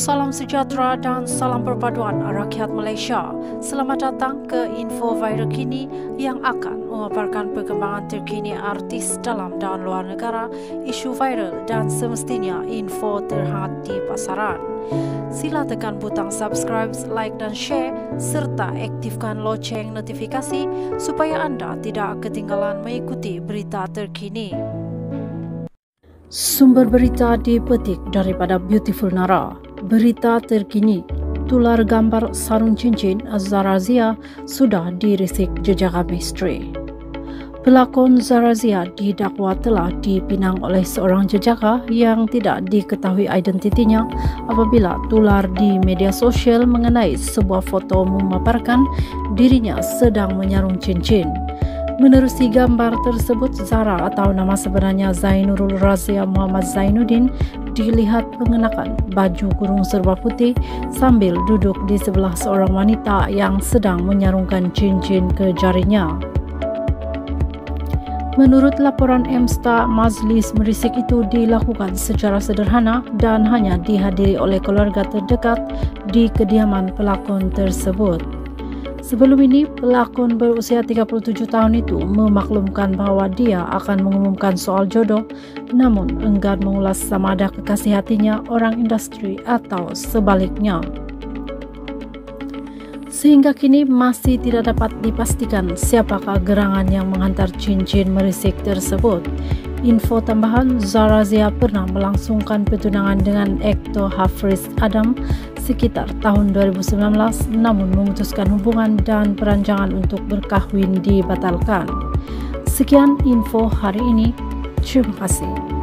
Salam sejahtera dan salam perpaduan rakyat Malaysia. Selamat datang ke info viral kini yang akan memaparkan perkembangan terkini artis dalam dan luar negara, isu viral dan semestinya info terhangat di pasaran. Sila tekan butang subscribe, like dan share serta aktifkan loceng notifikasi supaya anda tidak ketinggalan mengikuti berita terkini. Sumber berita dipetik daripada Beautiful Nara. Berita terkini, tular gambar sarung cincin Zara Zia sudah dirisik jejaka misteri. Pelakon Zara Zia didakwa telah dipinang oleh seorang jejaka yang tidak diketahui identitinya apabila tular di media sosial mengenai sebuah foto memaparkan dirinya sedang menyarung cincin. Menerusi gambar tersebut, Zara atau nama sebenarnya Zainurul Razia Muhammad Zainuddin dilihat mengenakan baju kurung serba putih sambil duduk di sebelah seorang wanita yang sedang menyarungkan cincin ke jarinya. Menurut laporan Emsta, majlis merisik itu dilakukan secara sederhana dan hanya dihadiri oleh keluarga terdekat di kediaman pelakon tersebut. Sebelum ini, pelakon berusia 37 tahun itu memaklumkan bahawa dia akan mengumumkan soal jodoh, namun enggan mengulas sama ada kekasih hatinya orang industri atau sebaliknya. Sehingga kini masih tidak dapat dipastikan siapakah gerangan yang menghantar cincin merisik tersebut. Info tambahan, Zara Zia pernah melangsungkan pertunangan dengan aktor Hafiz Adam sekitar tahun 2019, namun memutuskan hubungan dan perancangan untuk berkahwin dibatalkan. Sekian info hari ini. Terima kasih.